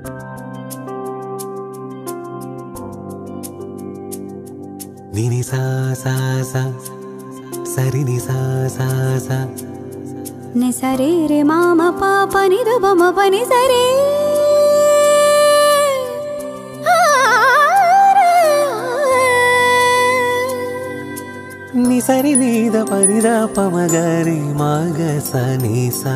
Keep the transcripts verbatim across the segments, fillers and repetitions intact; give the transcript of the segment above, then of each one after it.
Nini sa sa sa sari ni sa sa sa ni sare re mama papa ni do bama pani sare ni sari ni da pani da pamagari maga sa ni sa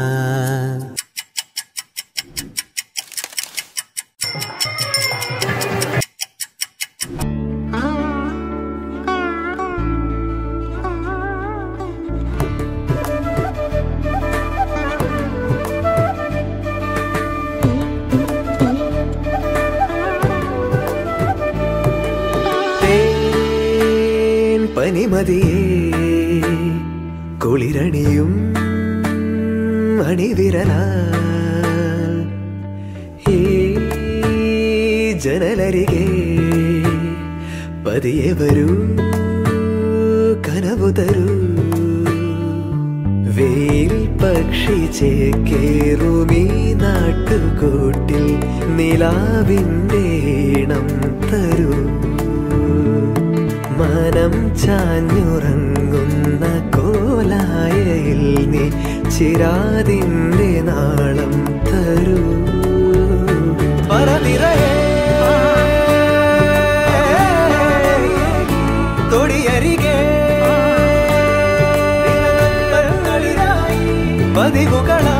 പനിമതിയേ കുളിരണിയും അണിവിരലാൽ ഈ ജനലരികെ പതിയെ വരൂ കനവു തരൂ വെയിൽ പക്ഷി ചേക്കേറുമീ നാട്ടുകൂട്ടിൽ നിലാവിൻ്റെ ഈണം തരൂ മനം ചാഞ്ഞുറങ്ങുന്ന കോലായയിൽ നീ ചിരാതിൻ്റെ നാളം തരൂ പറനിറയേ തൊടിയരികെ പതിവുകള